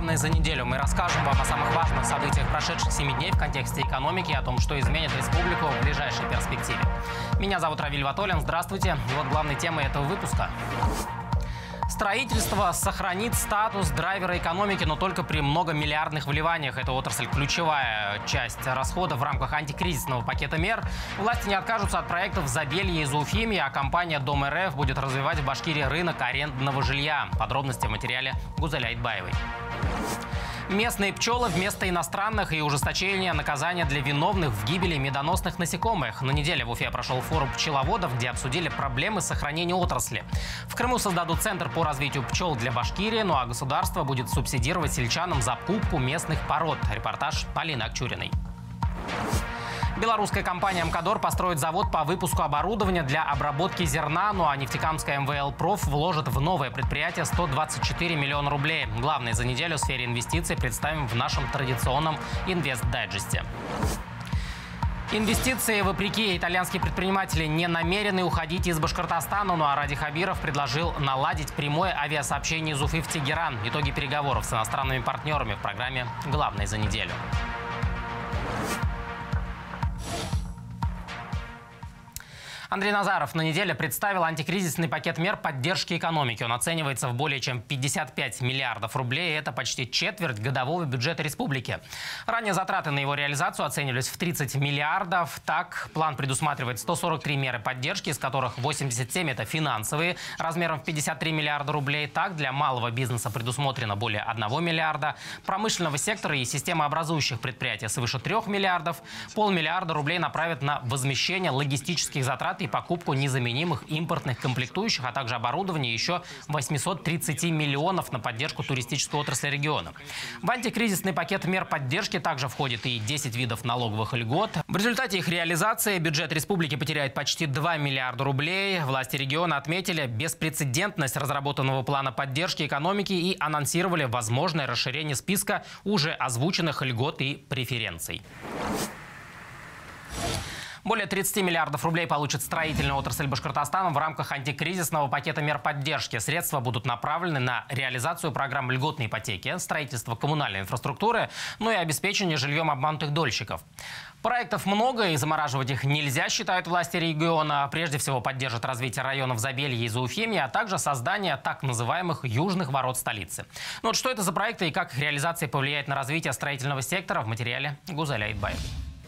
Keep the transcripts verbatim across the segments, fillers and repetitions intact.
Главное за неделю. Мы расскажем вам о самых важных событиях прошедших семи дней в контексте экономики и о том, что изменит республику в ближайшей перспективе. Меня зовут Равиль Ватолин. Здравствуйте. И вот главные темы этого выпуска. Строительство сохранит статус драйвера экономики, но только при многомиллиардных вливаниях. Эта отрасль – ключевая часть расходов в рамках антикризисного пакета мер. Власти не откажутся от проектов в Забелье и Зауфимии, а компания Дом.РФ будет развивать в Башкирии рынок арендного жилья. Подробности в материале Гузеля Айтбаевой. Местные пчелы вместо иностранных и ужесточение наказания для виновных в гибели медоносных насекомых. На неделе в Уфе прошел форум пчеловодов, где обсудили проблемы сохранения отрасли. В Крыму создадут центр по развитию пчел для Башкирии, ну а государство будет субсидировать сельчанам закупку местных пород. Репортаж Полины Акчуриной. Белорусская компания «Мкадор» построит завод по выпуску оборудования для обработки зерна, ну а нефтекамская МВЛ-Проф вложит в новое предприятие сто двадцать четыре миллиона рублей. Главное за неделю в сфере инвестиций представим в нашем традиционном инвест-дайджесте. Инвестиции, вопреки, итальянские предприниматели не намерены уходить из Башкортостана, ну а Ради Хабиров предложил наладить прямое авиасообщение из Уфы в Тегеран. Итоги переговоров с иностранными партнерами в программе «Главное за неделю». Андрей Назаров на неделе представил антикризисный пакет мер поддержки экономики. Он оценивается в более чем пятьдесят пять миллиардов рублей. Это почти четверть годового бюджета республики. Ранее затраты на его реализацию оценивались в тридцать миллиардов. Так, план предусматривает сто сорок три меры поддержки, из которых восемьдесят семь это финансовые, размером в пятьдесят три миллиарда рублей. Так, для малого бизнеса предусмотрено более одного миллиарда. Промышленного сектора и системообразующих предприятий свыше трех миллиардов. Полмиллиарда рублей направят на возмещение логистических затрат и покупку незаменимых импортных комплектующих, а также оборудование, еще восемьсот тридцать миллионов на поддержку туристической отрасли региона. В антикризисный пакет мер поддержки также входит и десять видов налоговых льгот. В результате их реализации бюджет республики потеряет почти два миллиарда рублей. Власти региона отметили беспрецедентность разработанного плана поддержки экономики и анонсировали возможное расширение списка уже озвученных льгот и преференций. Более тридцати миллиардов рублей получит строительная отрасль Башкортостана в рамках антикризисного пакета мер поддержки. Средства будут направлены на реализацию программ льготной ипотеки, строительство коммунальной инфраструктуры, ну и обеспечение жильем обманутых дольщиков. Проектов много, и замораживать их нельзя, считают власти региона. Прежде всего поддержат развитие районов Забелье и Зауфимии, а также создание так называемых южных ворот столицы. Ну вот что это за проекты и как их реализация повлияет на развитие строительного сектора, в материале Гузеля Айтбаевой.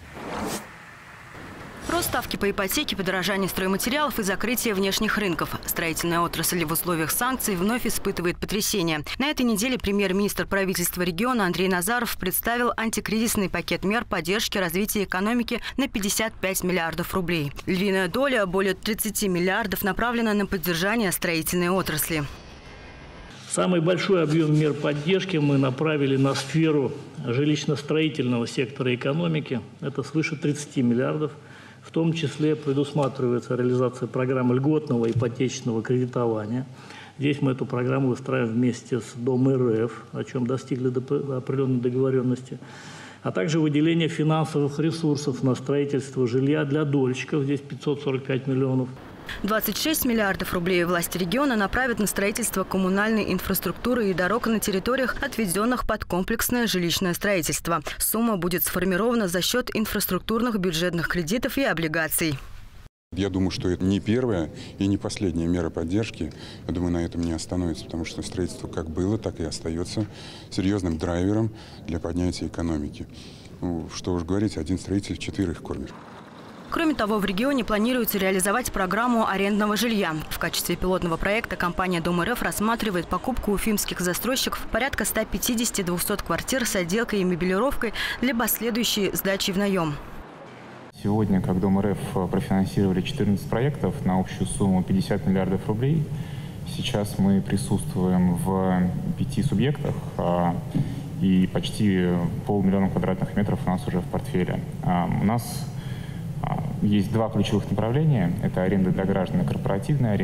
Рост ставки по ипотеке, подорожание стройматериалов и закрытие внешних рынков. Строительная отрасль в условиях санкций вновь испытывает потрясение. На этой неделе премьер-министр правительства региона Андрей Назаров представил антикризисный пакет мер поддержки развития экономики на пятьдесят пять миллиардов рублей. Львиная доля, более тридцати миллиардов, направлена на поддержание строительной отрасли. Самый большой объем мер поддержки мы направили на сферу жилищно-строительного сектора экономики. Это свыше тридцати миллиардов. В том числе предусматривается реализация программы льготного ипотечного кредитования. Здесь мы эту программу выстраиваем вместе с Дом.РФ, о чем достигли определенной договоренности. А также выделение финансовых ресурсов на строительство жилья для дольщиков. Здесь пятьсот сорок пять миллионов. двадцать шесть миллиардов рублей власти региона направят на строительство коммунальной инфраструктуры и дорог на территориях, отведенных под комплексное жилищное строительство. Сумма будет сформирована за счет инфраструктурных бюджетных кредитов и облигаций. Я думаю, что это не первая и не последняя мера поддержки. Я думаю, на этом не остановится, потому что строительство как было, так и остается серьезным драйвером для поднятия экономики. Ну, что уж говорить, один строитель четверых кормит. Кроме того, в регионе планируется реализовать программу арендного жилья. В качестве пилотного проекта компания Дом.РФ рассматривает покупку уфимских застройщиков порядка ста пятидесяти — двухсот квартир с отделкой и мебелировкой для последующей сдачи в наем. Сегодня, как Дом.РФ, профинансировали четырнадцать проектов на общую сумму пятьдесят миллиардов рублей. Сейчас мы присутствуем в пяти субъектах, и почти полмиллиона квадратных метров у нас уже в портфеле. У нас есть два ключевых направления. Это аренда для граждан и корпоративная аренда.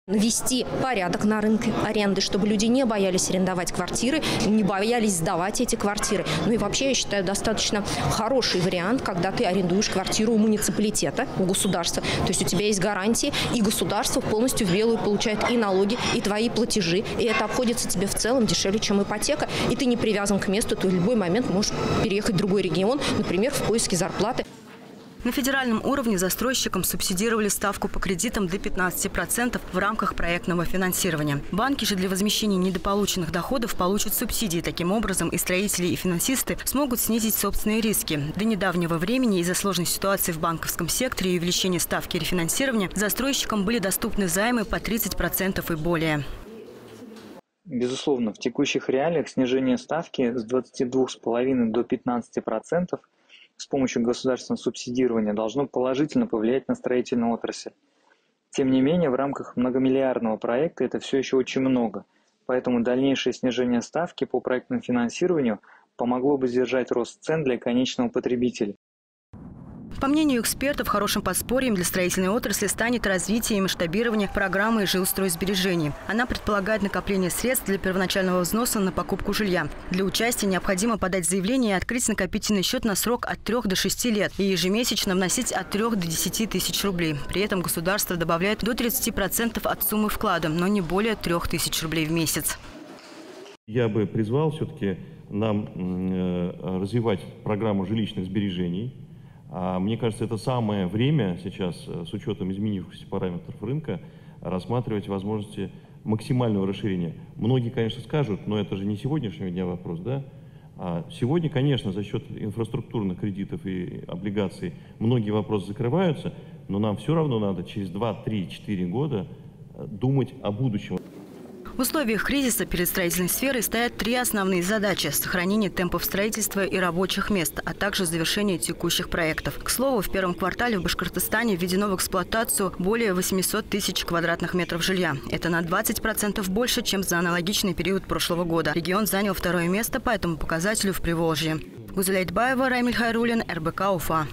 Ввести порядок на рынке аренды, чтобы люди не боялись арендовать квартиры, не боялись сдавать эти квартиры. Ну и вообще, я считаю, достаточно хороший вариант, когда ты арендуешь квартиру у муниципалитета, у государства. То есть у тебя есть гарантии, и государство полностью в белую получает и налоги, и твои платежи. И это обходится тебе в целом дешевле, чем ипотека. И ты не привязан к месту, ты в любой момент можешь переехать в другой регион, например, в поиске зарплаты. На федеральном уровне застройщикам субсидировали ставку по кредитам до пятнадцати процентов в рамках проектного финансирования. Банки же для возмещения недополученных доходов получат субсидии. Таким образом, и строители, и финансисты смогут снизить собственные риски. До недавнего времени из-за сложной ситуации в банковском секторе и увеличения ставки рефинансирования застройщикам были доступны займы по тридцать процентов и более. Безусловно, в текущих реалиях снижение ставки с двадцати двух с половиной до пятнадцати процентов с помощью государственного субсидирования должно положительно повлиять на строительную отрасль. Тем не менее, в рамках многомиллиардного проекта это все еще очень много, поэтому дальнейшее снижение ставки по проектному финансированию помогло бы сдержать рост цен для конечного потребителя. По мнению экспертов, хорошим подспорьем для строительной отрасли станет развитие и масштабирование программы жилстройсбережений. Она предполагает накопление средств для первоначального взноса на покупку жилья. Для участия необходимо подать заявление и открыть накопительный счет на срок от трёх до шести лет и ежемесячно вносить от трёх до десяти тысяч рублей. При этом государство добавляет до тридцати процентов от суммы вклада, но не более трёх тысяч рублей в месяц. Я бы призвал все-таки нам э, развивать программу жилищных сбережений. Мне кажется, это самое время сейчас, с учетом изменившихся параметров рынка, рассматривать возможности максимального расширения. Многие, конечно, скажут, но это же не сегодняшнего дня вопрос, да? А сегодня, конечно, за счет инфраструктурных кредитов и облигаций многие вопросы закрываются, но нам все равно надо через два, три, четыре года думать о будущем. В условиях кризиса перед строительной сферой стоят три основные задачи – сохранение темпов строительства и рабочих мест, а также завершение текущих проектов. К слову, в первом квартале в Башкортостане введено в эксплуатацию более восьмисот тысяч квадратных метров жилья. Это на двадцать процентов больше, чем за аналогичный период прошлого года. Регион занял второе место по этому показателю в Приволжье. Гузеля Айтбаева, Рамиль Хайруллин, эр бэ ка Уфа.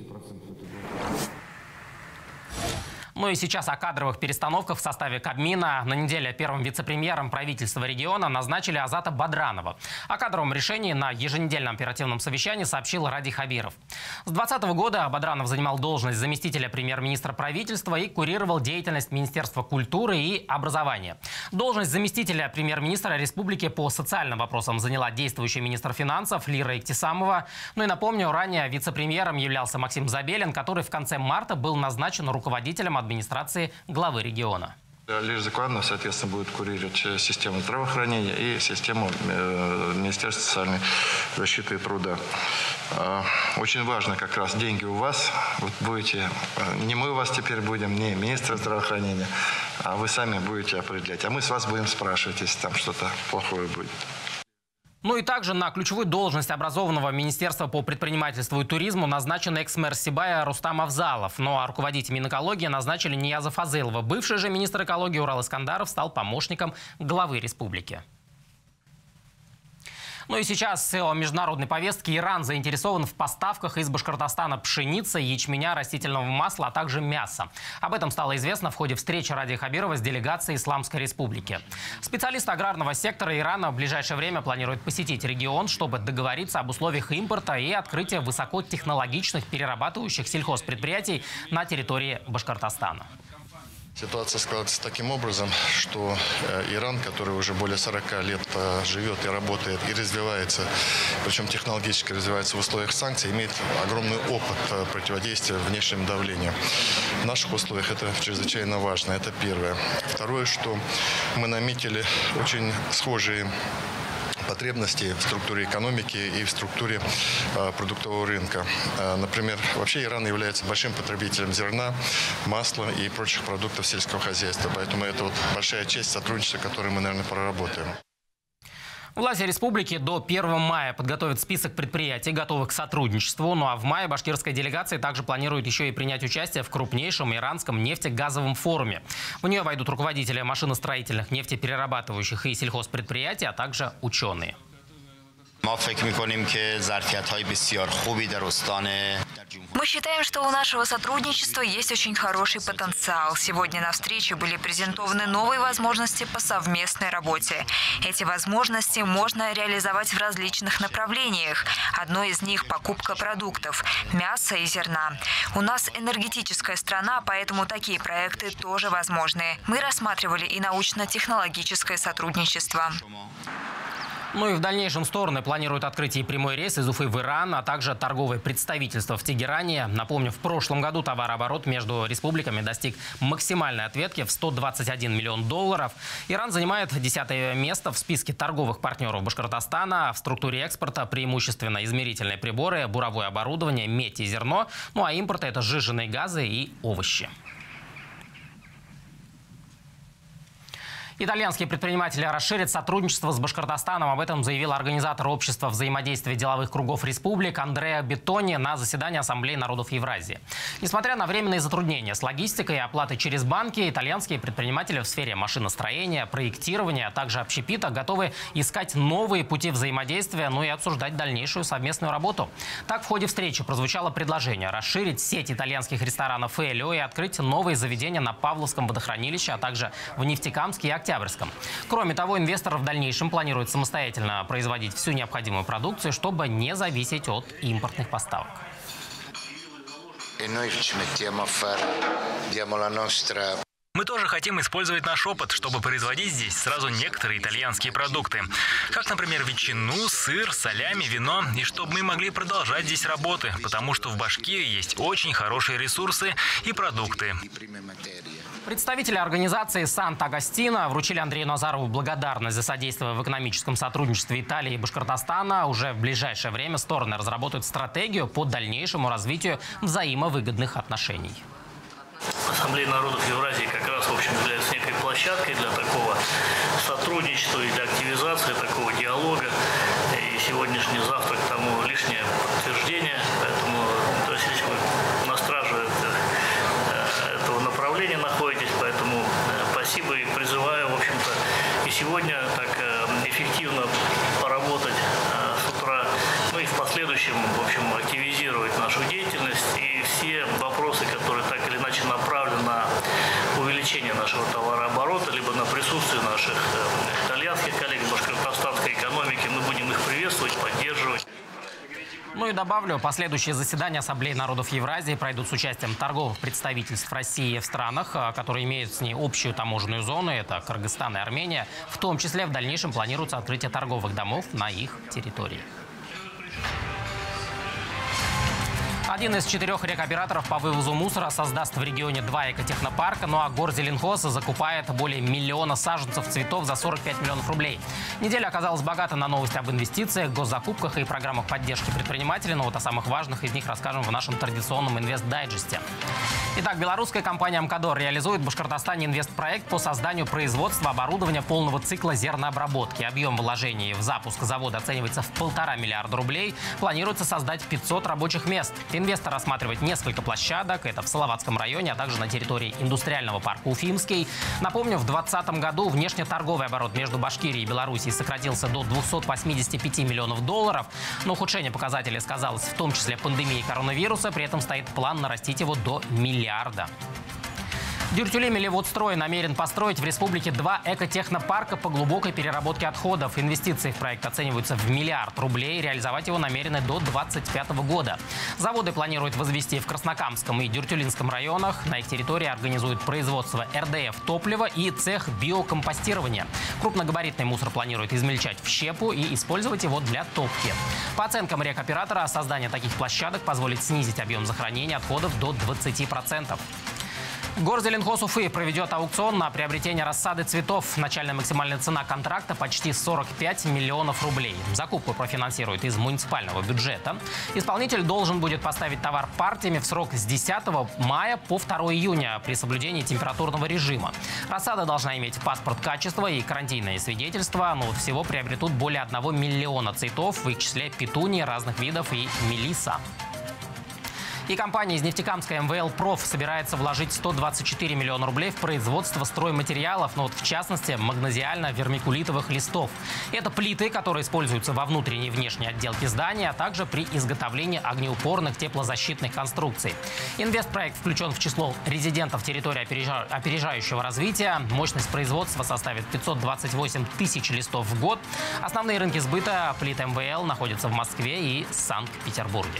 Ну и сейчас о кадровых перестановках в составе Кабмина. На неделе первым вице-премьером правительства региона назначили Азата Бадранова. О кадровом решении на еженедельном оперативном совещании сообщил Ради Хабиров. С двадцатого года Бадранов занимал должность заместителя премьер-министра правительства и курировал деятельность Министерства культуры и образования. Должность заместителя премьер-министра республики по социальным вопросам заняла действующий министр финансов Лира Иктисамова. Ну и напомню, ранее вице-премьером являлся Максим Забелин, который в конце марта был назначен руководителем администрации главы региона. Лир Закуанов, соответственно, будет курировать систему здравоохранения и систему э, Министерства социальной защиты и труда. Э, очень важно как раз деньги у вас. Вот будете, э, не мы у вас теперь будем, не министр здравоохранения, а вы сами будете определять. А мы с вас будем спрашивать, если там что-то плохое будет. Ну и также на ключевую должность образованного Министерства по предпринимательству и туризму назначен экс-мэр Сибая Рустам Авзалов. Ну а руководитель Минэкологии назначили Нияза Фазылова. Бывший же министр экологии Урал Искандаров стал помощником главы республики. Ну и сейчас о международной повестке. Иран заинтересован в поставках из Башкортостана пшеницы, ячменя, растительного масла, а также мяса. Об этом стало известно в ходе встречи Ради Хабирова с делегацией Исламской Республики. Специалисты аграрного сектора Ирана в ближайшее время планируют посетить регион, чтобы договориться об условиях импорта и открытия высокотехнологичных перерабатывающих сельхозпредприятий на территории Башкортостана. Ситуация складывается таким образом, что Иран, который уже более сорока лет живет и работает, и развивается, причем технологически развивается в условиях санкций, имеет огромный опыт противодействия внешнему давлению. В наших условиях это чрезвычайно важно, это первое. Второе, что мы наметили очень схожие потребности в структуре экономики и в структуре э, продуктового рынка. Э, например, вообще Иран является большим потребителем зерна, масла и прочих продуктов сельского хозяйства. Поэтому это вот большая часть сотрудничества, которую мы, наверное, проработаем. Власти республики до первого мая подготовят список предприятий, готовых к сотрудничеству. Ну а в мае башкирская делегация также планирует еще и принять участие в крупнейшем иранском нефтегазовом форуме. В нее войдут руководители машиностроительных, нефтеперерабатывающих и сельхозпредприятий, а также ученые. Мы считаем, что у нашего сотрудничества есть очень хороший потенциал. Сегодня на встрече были презентованы новые возможности по совместной работе. Эти возможности можно реализовать в различных направлениях. Одно из них – покупка продуктов, мяса и зерна. У нас энергетическая страна, поэтому такие проекты тоже возможны. Мы рассматривали и научно-технологическое сотрудничество. Ну и в дальнейшем стороны планируют открыть и прямой рейс из Уфы в Иран, а также торговое представительство в Тегеране. Напомню, в прошлом году товарооборот между республиками достиг максимальной ответки в сто двадцать один миллион долларов. Иран занимает десятое место в списке торговых партнеров Башкортостана. В структуре экспорта преимущественно измерительные приборы, буровое оборудование, медь и зерно. Ну а импорт – это сжиженные газы и овощи. Итальянские предприниматели расширят сотрудничество с Башкортостаном. Об этом заявил организатор общества взаимодействия деловых кругов республик Андреа Беттони на заседании Ассамблеи народов Евразии. Несмотря на временные затруднения с логистикой и оплатой через банки, итальянские предприниматели в сфере машиностроения, проектирования, а также общепита готовы искать новые пути взаимодействия, ну и обсуждать дальнейшую совместную работу. Так, в ходе встречи прозвучало предложение расширить сеть итальянских ресторанов Элио и открыть новые заведения на Павловском водохранилище, а также в Нефтекамске и Октябрьском. Кроме того, инвестор в дальнейшем планирует самостоятельно производить всю необходимую продукцию, чтобы не зависеть от импортных поставок. Мы тоже хотим использовать наш опыт, чтобы производить здесь сразу некоторые итальянские продукты. Как, например, ветчину, сыр, салями, вино. И чтобы мы могли продолжать здесь работы, потому что в Башкирии есть очень хорошие ресурсы и продукты. Представители организации Сант-Агастино вручили Андрею Назарову благодарность за содействие в экономическом сотрудничестве Италии и Башкортостана. Уже в ближайшее время стороны разработают стратегию по дальнейшему развитию взаимовыгодных отношений. Ассамблея народов Евразии как раз, в общем, является некой площадкой для такого сотрудничества и для активизации такого диалога. И сегодняшний завтрак тому лишнее подтверждение. Поэтому, то есть, если вы на страже этого направления находитесь, поэтому спасибо и призываю, в общем-то, и сегодня так эффективно поработать с утра, ну и в последующем, в общем, активизировать нашу деятельность и все вопросы, которые так или иначе направлены на увеличение нашего товарооборота, либо на присутствие наших итальянских коллег в башкортостанской экономике, мы будем их приветствовать, поддерживать. Ну и добавлю, последующие заседания Ассамблеи народов Евразии пройдут с участием торговых представительств России в странах, которые имеют с ней общую таможенную зону, это Кыргызстан и Армения. В том числе в дальнейшем планируется открытие торговых домов на их территории. Один из четырех рекоператоров по вывозу мусора создаст в регионе два экотехнопарка, ну а Горзеленхоз закупает более миллиона саженцев цветов за сорок пять миллионов рублей. Неделя оказалась богата на новости об инвестициях, госзакупках и программах поддержки предпринимателей, но вот о самых важных из них расскажем в нашем традиционном инвест-дайджесте. Итак, белорусская компания «Амкадор» реализует в Башкортостане инвестпроект по созданию производства оборудования полного цикла зернообработки. Объем вложений в запуск завода оценивается в полтора миллиарда рублей. Планируется создать пятьсот рабочих мест. Инвестор рассматривает несколько площадок. Это в Салаватском районе, а также на территории индустриального парка Уфимский. Напомню, в две тысячи двадцатом году внешнеторговый оборот между Башкирией и Белоруссией сократился до двухсот восьмидесяти пяти миллионов долларов. Но ухудшение показателей сказалось в том числе пандемии коронавируса. При этом стоит план нарастить его до миллиарда. Дюртюли Мелеводстрой намерен построить в республике два экотехнопарка по глубокой переработке отходов. Инвестиции в проект оцениваются в миллиард рублей. Реализовать его намерены до две тысячи двадцать пятого года. Заводы планируют возвести в Краснокамском и Дюртюлинском районах. На их территории организуют производство эр дэ эф топлива и цех биокомпостирования. Крупногабаритный мусор планируют измельчать в щепу и использовать его для топки. По оценкам рекоператора, создание таких площадок позволит снизить объем захоронения отходов до двадцати процентов. Горзеленхоз Уфы проведет аукцион на приобретение рассады цветов. Начальная максимальная цена контракта почти сорок пять миллионов рублей. Закупку профинансирует из муниципального бюджета. Исполнитель должен будет поставить товар партиями в срок с десятого мая по второго июня при соблюдении температурного режима. Рассада должна иметь паспорт качества и карантинное свидетельство. Но всего приобретут более одного миллиона цветов, в их числе петунии разных видов и мелиса. И компания из Нефтекамска эм вэ эл Проф собирается вложить сто двадцать четыре миллиона рублей в производство стройматериалов, ну вот в частности магнезиально-вермикулитовых листов. Это плиты, которые используются во внутренней и внешней отделке здания, а также при изготовлении огнеупорных теплозащитных конструкций. Инвестпроект включен в число резидентов территории опережающего развития. Мощность производства составит пятьсот двадцать восемь тысяч листов в год. Основные рынки сбыта плит эм вэ эл находятся в Москве и Санкт-Петербурге.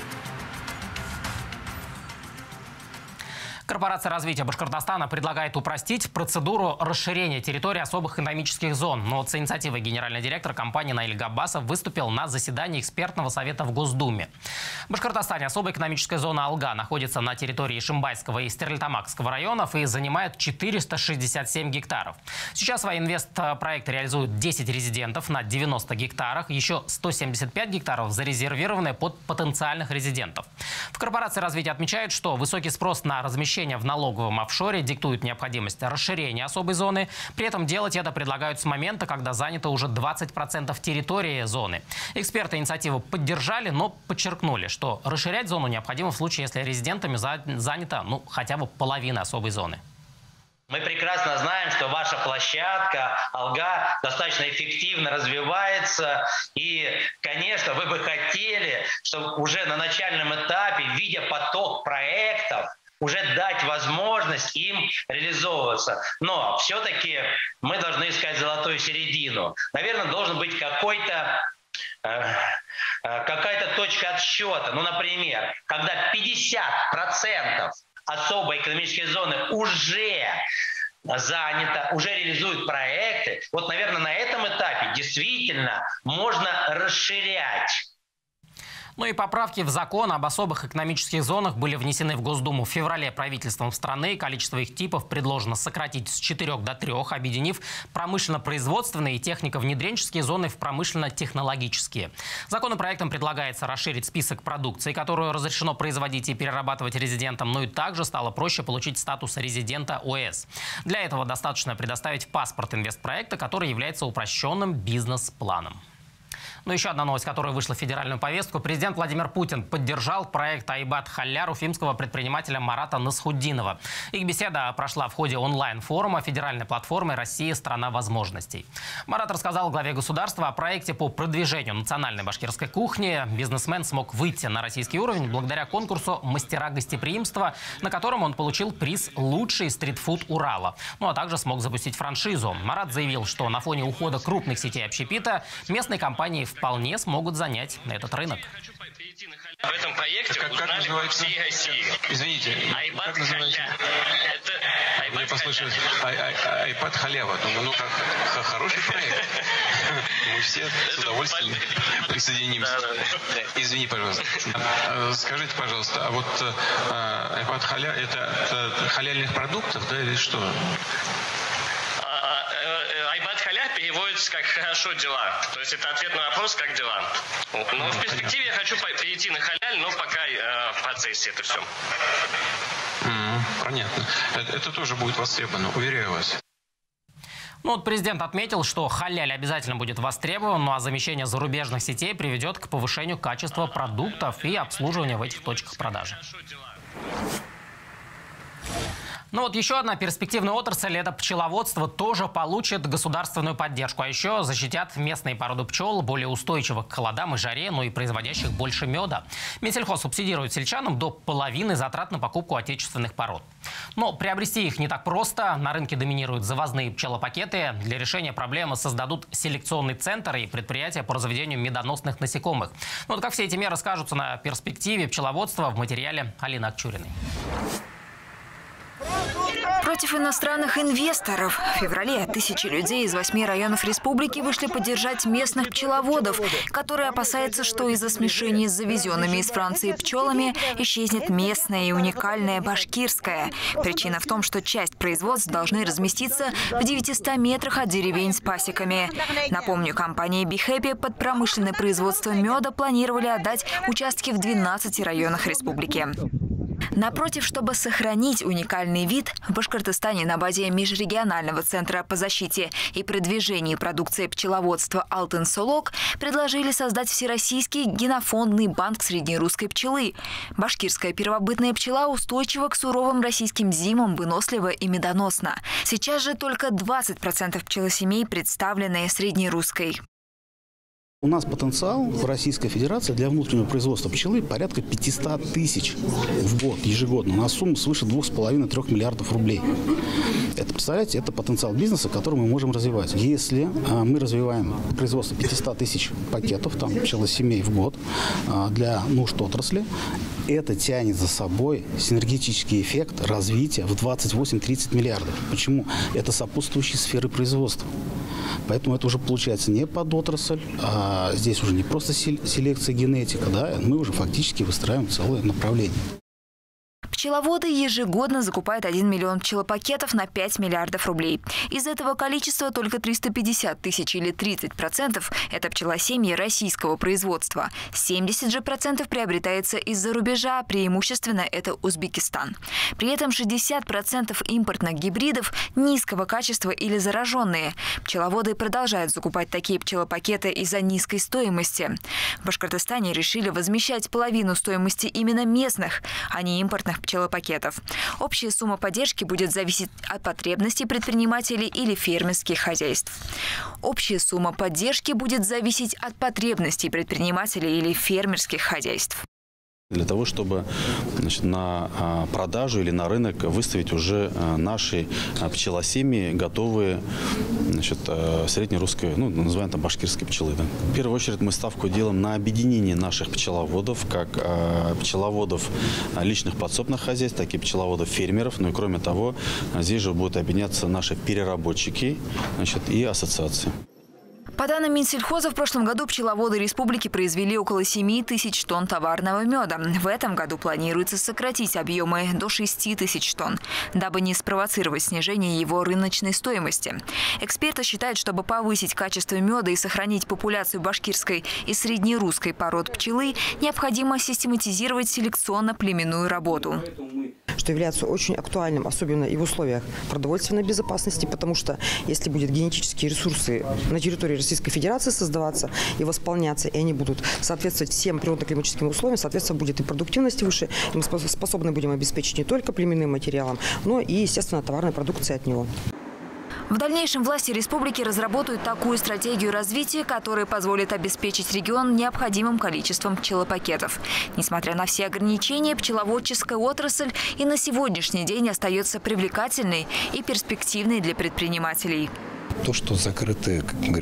Корпорация развития Башкортостана предлагает упростить процедуру расширения территории особых экономических зон. Но вот с инициативой генеральный директор компании Наиль Габбасов выступил на заседании экспертного совета в Госдуме. В Башкортостане особая экономическая зона Алга находится на территории Шимбайского и Стерлитамакского районов и занимает четыреста шестьдесят семь гектаров. Сейчас Воинвестпроект реализует десять резидентов на девяноста гектарах. Еще сто семьдесят пять гектаров зарезервированы под потенциальных резидентов. В корпорации развития отмечают, что высокий спрос на размещение в налоговом офшоре диктует необходимость расширения особой зоны. При этом делать это предлагают с момента, когда занято уже двадцать процентов территории зоны. Эксперты инициативу поддержали, но подчеркнули, что расширять зону необходимо в случае, если резидентами занята ну, хотя бы половина особой зоны. Мы прекрасно знаем, что ваша площадка Алга достаточно эффективно развивается. И, конечно, вы бы хотели, чтобы уже на начальном этапе, видя поток проектов, уже дать возможность им реализовываться. Но все-таки мы должны искать золотую середину. Наверное, должен быть какой-то э, какая-то точка отсчета. Ну, например, когда пятьдесят процентов особой экономической зоны уже занято, уже реализуют проекты. Вот, наверное, на этом этапе действительно можно расширять. Ну и поправки в закон об особых экономических зонах были внесены в Госдуму в феврале правительством страны. Количество их типов предложено сократить с четырёх до трех, объединив промышленно-производственные и технико-внедренческие зоны в промышленно-технологические. Законопроектом предлагается расширить список продукции, которую разрешено производить и перерабатывать резидентам, ну и также стало проще получить статус резидента о эс. Для этого достаточно предоставить паспорт инвестпроекта, который является упрощенным бизнес-планом. Но еще одна новость, которая вышла в федеральную повестку. Президент Владимир Путин поддержал проект Айбат Халлер уфимского предпринимателя Марата Насхутдинова. Их беседа прошла в ходе онлайн-форума федеральной платформы «Россия – страна возможностей». Марат рассказал главе государства о проекте по продвижению национальной башкирской кухни. Бизнесмен смог выйти на российский уровень благодаря конкурсу «Мастера гостеприимства», на котором он получил приз «Лучший стритфуд Урала». Ну а также смог запустить франшизу. Марат заявил, что на фоне ухода крупных сетей общепита местные компании в вполне смогут занять этот рынок. В этом проекте как, как узнали по всей России. Извините, Айбат как называется? Это Айбат Я послушал, Айбат Халява. Думаю, ну как, хороший проект. Мы все с удовольствием присоединимся. Извини, пожалуйста. Скажите, пожалуйста, а вот Айбат Халя, это халяльных продуктов, да, или что? Айбат Халя переводится как «хорошо дела». То есть это ответ на вопрос «как дела?». Но в перспективе я хочу перейти на халяль, но пока э, в процессе это все. Mm, понятно. Это, это тоже будет востребовано, уверяю вас. Ну, вот президент отметил, что халяль обязательно будет востребован, ну а замещение зарубежных сетей приведет к повышению качества продуктов и обслуживания в этих точках продажи. Ну вот еще одна перспективная отрасль – это пчеловодство, тоже получит государственную поддержку. А еще защитят местные породы пчел, более устойчивых к холодам и жаре, ну и производящих больше меда. Минсельхоз субсидирует сельчанам до половины затрат на покупку отечественных пород. Но приобрести их не так просто. На рынке доминируют завозные пчелопакеты. Для решения проблемы создадут селекционный центр и предприятия по разведению медоносных насекомых. Ну вот как все эти меры скажутся на перспективе пчеловодства, в материале Алины Акчуриной. Против иностранных инвесторов. В феврале тысячи людей из восьми районов республики вышли поддержать местных пчеловодов, которые опасаются, что из-за смешения с завезенными из Франции пчелами исчезнет местное и уникальное башкирское. Причина в том, что часть производств должны разместиться в девятистах метрах от деревень с пасеками. Напомню, компания би хэппи под промышленное производство меда планировали отдать участки в двенадцати районах республики. Напротив, чтобы сохранить уникальный вид, в Башкортостане на базе Межрегионального центра по защите и продвижению продукции пчеловодства «Алтын-Солок» предложили создать Всероссийский генофондный банк среднерусской пчелы. Башкирская первобытная пчела устойчива к суровым российским зимам, вынослива и медоносна. Сейчас же только двадцать процентов пчелосемей представлены среднерусской. У нас потенциал в Российской Федерации для внутреннего производства пчелы порядка пятисот тысяч в год, ежегодно, на сумму свыше двух с половиной — трёх миллиардов рублей. Это, представляете, это потенциал бизнеса, который мы можем развивать. Если а, мы развиваем производство пятисот тысяч пакетов, там, пчелосемей в год а, для нужд отрасли, это тянет за собой синергетический эффект развития в двадцать восемь — тридцать миллиардов. Почему? Это сопутствующие сферы производства. Поэтому это уже получается не под отрасль, а здесь уже не просто селекция, генетика, да, мы уже фактически выстраиваем целое направление. Пчеловоды ежегодно закупают один миллион пчелопакетов на пять миллиардов рублей. Из этого количества только триста пятьдесят тысяч или тридцать процентов – это пчелосемьи российского производства. семьдесят же процентов приобретается из-за рубежа, преимущественно это Узбекистан. При этом шестьдесят процентов импортных гибридов низкого качества или зараженные. Пчеловоды продолжают закупать такие пчелопакеты из-за низкой стоимости. В Башкортостане решили возмещать половину стоимости именно местных, а не импортных пчелопакетов. Общая сумма поддержки будет зависеть от потребностей предпринимателей или фермерских хозяйств. Общая сумма поддержки будет зависеть от потребностей предпринимателей или фермерских хозяйств. Для того, чтобы, значит, на продажу или на рынок выставить уже наши пчелосемьи, готовые, значит, среднерусской, ну, называем там башкирской пчелы. Да. В первую очередь мы ставку делаем на объединение наших пчеловодов, как пчеловодов личных подсобных хозяйств, так и пчеловодов фермеров. Ну и кроме того, здесь же будут объединяться наши переработчики, значит, и ассоциации. По данным Минсельхоза, в прошлом году пчеловоды республики произвели около семи тысяч тонн товарного меда. В этом году планируется сократить объемы до шести тысяч тонн, дабы не спровоцировать снижение его рыночной стоимости. Эксперты считают, чтобы повысить качество меда и сохранить популяцию башкирской и среднерусской пород пчелы, необходимо систематизировать селекционно-племенную работу. Что является очень актуальным, особенно и в условиях продовольственной безопасности, потому что если будут генетические ресурсы на территории Российской Федерации создаваться и восполняться, и они будут соответствовать всем природно-климатическим условиям, соответственно, будет и продуктивность выше, и мы способны будем обеспечить не только племенным материалом, но и, естественно, товарной продукцией от него. В дальнейшем власти республики разработают такую стратегию развития, которая позволит обеспечить регион необходимым количеством пчелопакетов. Несмотря на все ограничения, пчеловодческая отрасль и на сегодняшний день остается привлекательной и перспективной для предпринимателей. То, что закрыты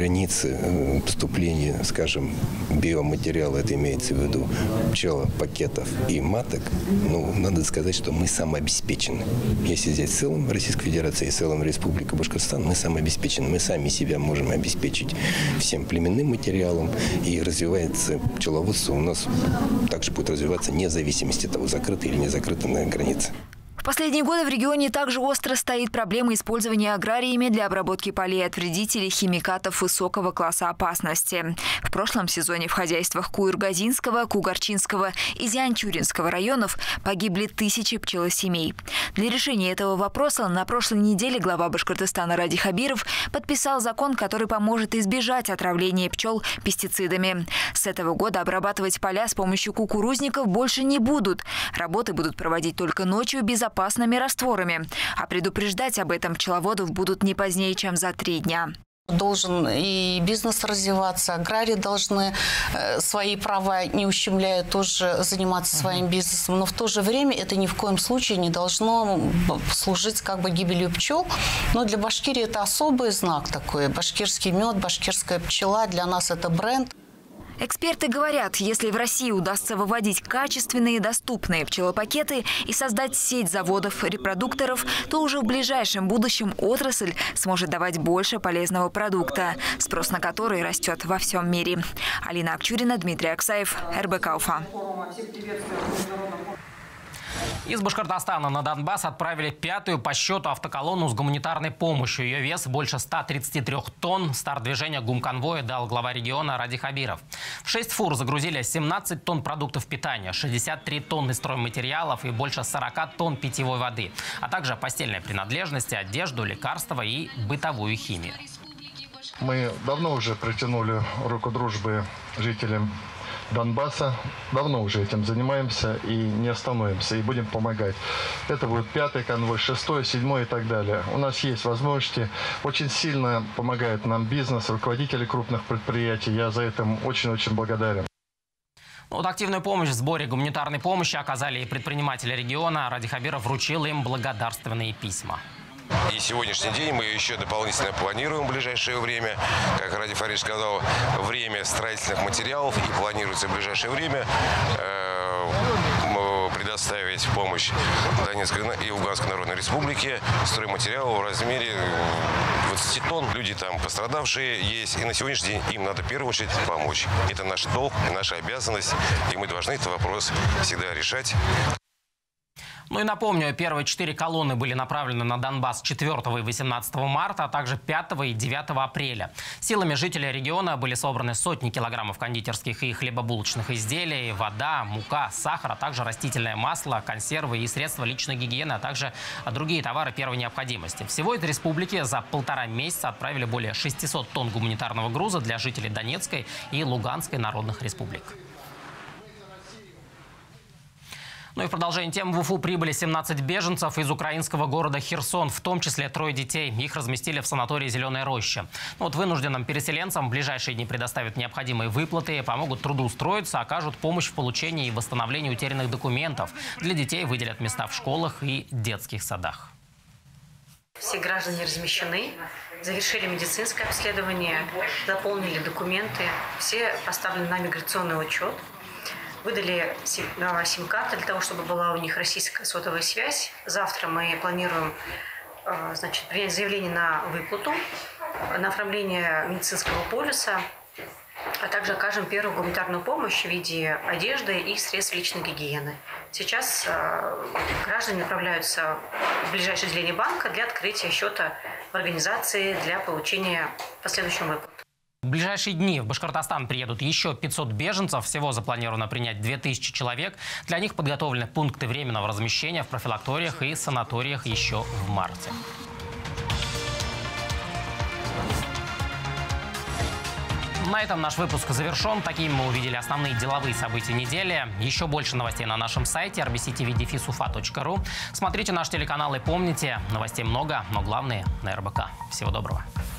границы поступления, скажем, биоматериала, это имеется в виду пчелопакетов и маток, ну, надо сказать, что мы самообеспечены. Если взять в целом Российской Федерации и в целом Республика Башкортостан, мы самообеспечены. Мы сами себя можем обеспечить всем племенным материалом, и развивается пчеловодство у нас также будет развиваться вне зависимости от того, закрыты или не закрыты на границе. В последние годы в регионе также остро стоит проблема использования аграриями для обработки полей от вредителей химикатов высокого класса опасности. В прошлом сезоне в хозяйствах Куюргазинского, Кугарчинского и Зианчуринского районов погибли тысячи пчелосемей. Для решения этого вопроса на прошлой неделе глава Башкортостана Ради Хабиров подписал закон, который поможет избежать отравления пчел пестицидами. С этого года обрабатывать поля с помощью кукурузников больше не будут. Работы будут проводить только ночью без опасными растворами. А предупреждать об этом пчеловодов будут не позднее, чем за три дня. Должен и бизнес развиваться, аграрии должны э, свои права, не ущемляя, тоже заниматься своим бизнесом. Но в то же время это ни в коем случае не должно служить как бы гибелью пчел. Но для Башкирии это особый знак такой. Башкирский мед, башкирская пчела, для нас это бренд. Эксперты говорят, если в России удастся выводить качественные доступные пчелопакеты и создать сеть заводов-репродукторов, то уже в ближайшем будущем отрасль сможет давать больше полезного продукта, спрос на который растет во всем мире. Алина Акчурина, Дмитрий Аксаев, эр бэ ка Уфа. Из Башкортостана на Донбасс отправили пятую по счету автоколонну с гуманитарной помощью. Ее вес больше ста тридцати трёх тонн. Старт движения гумконвоя дал глава региона Ради Хабиров. В шесть фур загрузили семнадцать тонн продуктов питания, шестьдесят три тонны стройматериалов и больше сорока тонн питьевой воды, а также постельные принадлежности, одежду, лекарства и бытовую химию. Мы давно уже протянули руку дружбы жителям Донбасса. Давно уже этим занимаемся и не остановимся, и будем помогать. Это будет пятый конвой, шестой, седьмой и так далее. У нас есть возможности. Очень сильно помогает нам бизнес, руководители крупных предприятий. Я за это очень-очень благодарен. Вот активную помощь в сборе гуманитарной помощи оказали и предприниматели региона. Ради Хабиров вручил им благодарственные письма. И сегодняшний день мы еще дополнительно планируем в ближайшее время, как Ради Фаридович сказал, время строительных материалов, и планируется в ближайшее время э, предоставить помощь Донецкой и Луганской Народной Республике стройматериалов в размере двадцати тонн. Люди там пострадавшие есть, и на сегодняшний день им надо в первую очередь помочь. Это наш долг, наша обязанность, и мы должны этот вопрос всегда решать. Ну и напомню, первые четыре колонны были направлены на Донбасс четвёртого и восемнадцатого марта, а также пятого и девятого апреля. Силами жителей региона были собраны сотни килограммов кондитерских и хлебобулочных изделий, вода, мука, сахар, а также растительное масло, консервы и средства личной гигиены, а также другие товары первой необходимости. Всего из республики за полтора месяца отправили более шестисот тонн гуманитарного груза для жителей Донецкой и Луганской народных республик. Ну и в продолжение тем в Уфу прибыли семнадцать беженцев из украинского города Херсон, в том числе трое детей. Их разместили в санатории «Зеленая роща». Ну вот вынужденным переселенцам в ближайшие дни предоставят необходимые выплаты, помогут трудоустроиться, окажут помощь в получении и восстановлении утерянных документов. Для детей выделят места в школах и детских садах. Все граждане размещены, завершили медицинское обследование, заполнили документы, все поставлены на миграционный учет. Выдали сим-карты для того, чтобы была у них российская сотовая связь. Завтра мы планируем значит, принять заявление на выплату, на оформление медицинского полиса, а также окажем первую гуманитарную помощь в виде одежды и средств личной гигиены. Сейчас граждане направляются в ближайшее отделение банка для открытия счета в организации для получения последующего выплаты. В ближайшие дни в Башкортостан приедут еще пятьсот беженцев. Всего запланировано принять две тысячи человек. Для них подготовлены пункты временного размещения в профилакториях и санаториях еще в марте. На этом наш выпуск завершен. Такими мы увидели основные деловые события недели. Еще больше новостей на нашем сайте эр би си ти ви дефис уфа точка ру. Смотрите наш телеканал и помните, новостей много, но главное на эр бэ ка. Всего доброго.